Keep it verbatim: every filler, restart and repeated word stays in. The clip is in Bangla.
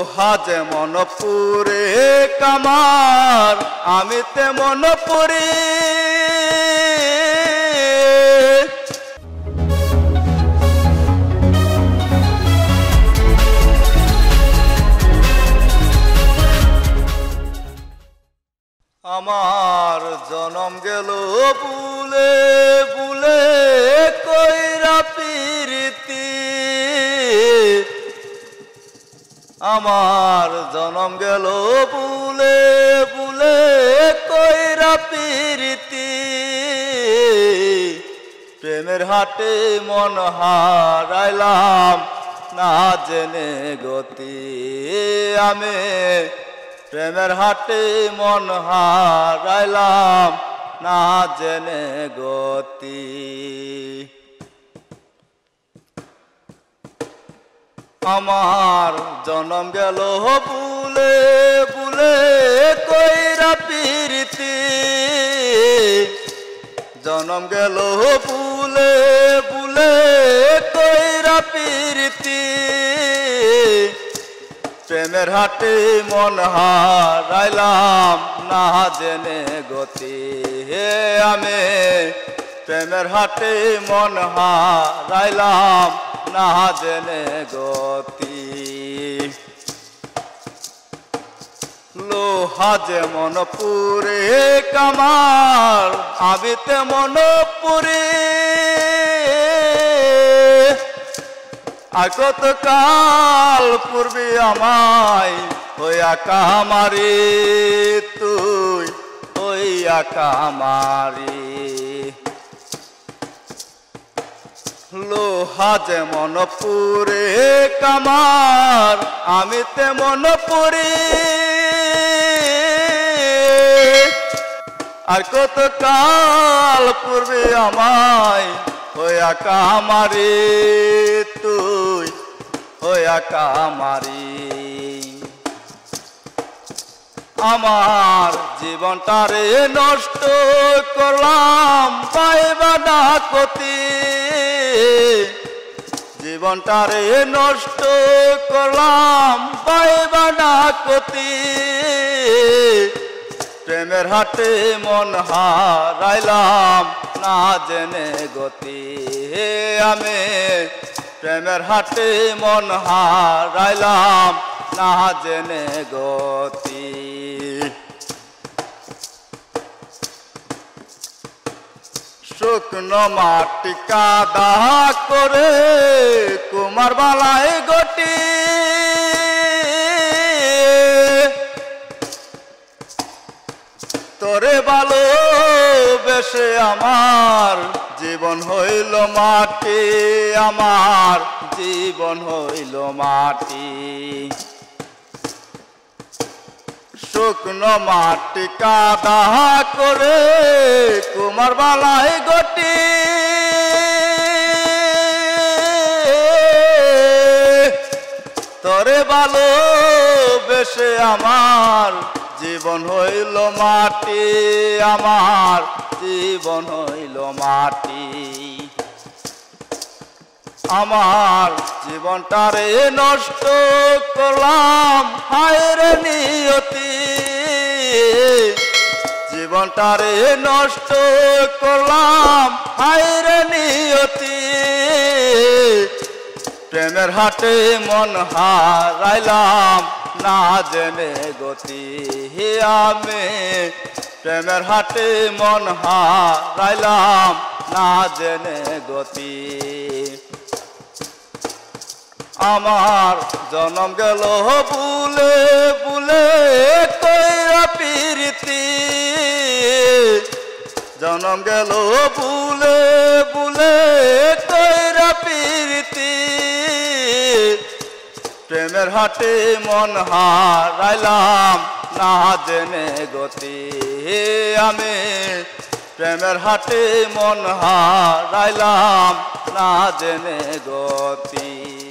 লোহা যেমন পুরে কামার আমি তেমন পুরি আমার জনম গেল বুলে বুলে কইরা পিরিতি আমার জনম গেল বুলে বুলে কইরা পিরিতি প্রেমের হাটে মন হারাইলাম না জেনে গতি আমি প্রেমের হাটে মন হারাইলাম না জেনে গতি আমার জনম গেল বুলে বুলে কইরা পিরিতি জনম গেল বুলে বুলে কইরা পিরিতি প্রেমের হাটে মন হারাইলাম না জেনে গতি হে আমি প্রেমের হাটে মন হারাইলাম না জেনে গতি লোহা যেমন পুরে কামার আমি তেমন পুরি আর কত কাল পূর্বে আমায় হইয়া কামারি তুই হইয়া কামারি লোহা যেমন পুরে কামার আমি তেমন পুরি আর কত কাল পূর্বে আমায় হইয়া কামারি তুই হইয়া কামারি আমার জীবনটারে নষ্ট করলাম পাইবা ডাকতি জীবনটারে নষ্ট করলাম পাইবা ডাকতি প্রেমের হাটে মন হারাইলাম না জেনে গতি হে আমি প্রেমের হাটে মন হারাইলাম না জেনে গতি শুকনো মাটি কাদা করে কুমার বালাই গটি তোরে ভালো বেশে আমার জীবন হইল মাটি আমার জীবন হইল মাটি শুকনো মাটি কাদা করে কুমার বালাই গটি তোরে ভালো বেশে আমার জীবন হইল মাটি আমার জীবন হইল মাটি আমার জীবনটারে নষ্ট করলাম হায়রে নিয়তি জীবনটারে নষ্ট করলাম হায়রে নিয়তি প্রেমের হাটে মন হারাইলাম না জেনে গতি হে আমি প্রেমের হাটে মন হারাইলাম না জেনে গতি আমার জনম গেল বুলে বুলে কইরা পিরিতি জনম গেল বুলে বুলে কইরা পিরিতি প্রেমের হাটে মন হারাইলাম না জেনে গতি আমি প্রেমের হাটে মন হারাইলাম না জেনে গতি।